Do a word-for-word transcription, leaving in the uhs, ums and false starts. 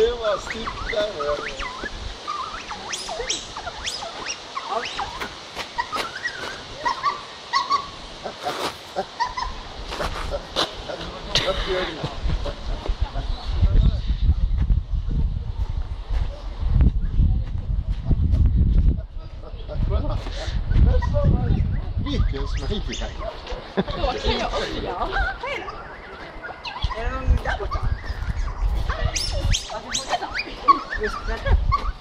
Det var stickare. Vilken smidig. Då kan jag också göra. Hej då. Är det någon där borta? Varför får jag det? Just det.